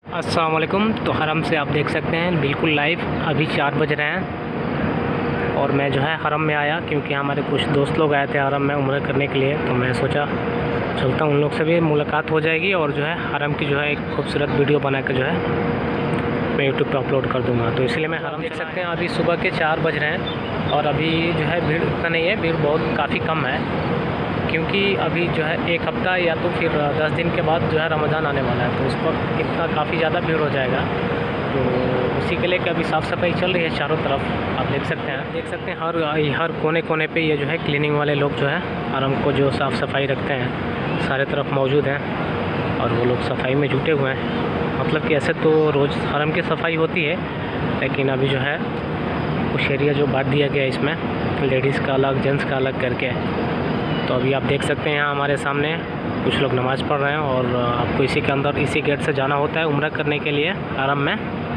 अस्सलाम वालेकुम। तो हरम से आप देख सकते हैं बिल्कुल लाइव अभी 4 बज रहे हैं और मैं जो है हरम में आया क्योंकि हमारे कुछ दोस्त लोग आए थे हरम में उम्रा करने के लिए। तो मैं सोचा चलता हूँ, उन लोग से भी मुलाकात हो जाएगी और जो है हरम की जो है एक खूबसूरत वीडियो बना कर जो है मैं यूट्यूब पे अपलोड कर दूँगा। तो इसलिए मैं हरम देख सकते हैं अभी सुबह के 4 बज रहे हैं और अभी जो है भीड़ उतना नहीं है, भीड़ बहुत काफ़ी कम है क्योंकि अभी जो है एक हफ़्ता या तो फिर 10 दिन के बाद जो है रमज़ान आने वाला है, तो उस वक्त इतना काफ़ी ज़्यादा भीड़ हो जाएगा। तो उसी के लिए कि अभी साफ़ सफाई चल रही है चारों तरफ, आप देख सकते हैं हर कोने कोने पे ये जो है क्लीनिंग वाले लोग जो है हरम को जो साफ़ सफाई रखते हैं सारे तरफ मौजूद हैं और वो लोग सफाई में जुटे हुए हैं। मतलब कि ऐसे तो रोज़ हरम की सफाई होती है, लेकिन अभी जो है कुछ एरिया जो बांट दिया गया इसमें लेडीज़ का अलग जेंट्स का अलग करके। तो अभी आप देख सकते हैं यहाँ हमारे सामने कुछ लोग नमाज़ पढ़ रहे हैं और आपको इसी के अंदर इसी गेट से जाना होता है उम्रा करने के लिए हरम में।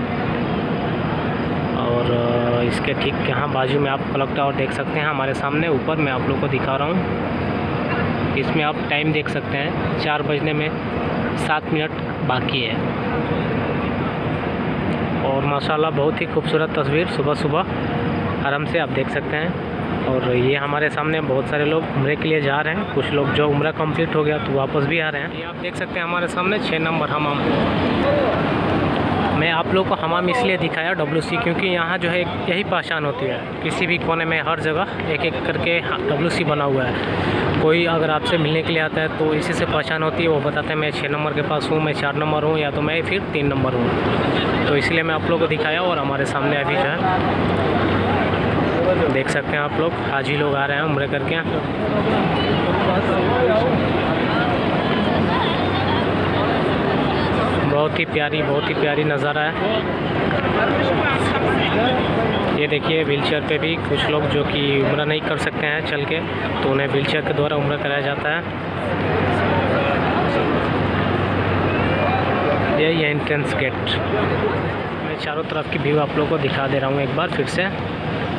और इसके ठीक यहाँ बाजू में आप क्लॉक टावर देख सकते हैं हमारे सामने ऊपर, मैं आप लोग को दिखा रहा हूँ। इसमें आप टाइम देख सकते हैं 4 बजने में 7 मिनट बाकी है और माशाल्लाह बहुत ही खूबसूरत तस्वीर सुबह सुबह हरम से आप देख सकते हैं। और ये हमारे सामने बहुत सारे लोग उम्रे के लिए जा रहे हैं, कुछ लोग जो उम्रा कंप्लीट हो गया तो वापस भी आ रहे हैं। ये आप देख सकते हैं हमारे सामने 6 नंबर हमाम। मैं आप लोग को हमाम इसलिए दिखाया WC क्योंकि यहाँ जो है यही पहचान होती है, किसी भी कोने में हर जगह एक एक करके WC बना हुआ है। कोई अगर आपसे मिलने के लिए आता है तो इसी से पहचान होती है, वो बताते हैं मैं 6 नंबर के पास हूँ, मैं 4 नंबर हूँ या तो मैं फिर 3 नंबर हूँ। तो इसलिए मैं आप लोग को दिखाया और हमारे सामने अभी जो है देख सकते हैं आप लोग हाजी लोग आ रहे हैं उम्रे करके। बहुत ही प्यारी नज़ारा है। ये देखिए व्हीलचेयर पे भी कुछ लोग जो कि उम्रा नहीं कर सकते हैं चल के, तो उन्हें व्हीलचेयर के द्वारा उम्रा कराया जाता है। ये एंट्रेंस गेट। मैं चारों तरफ की व्यू आप लोगों को दिखा दे रहा हूँ एक बार फिर से।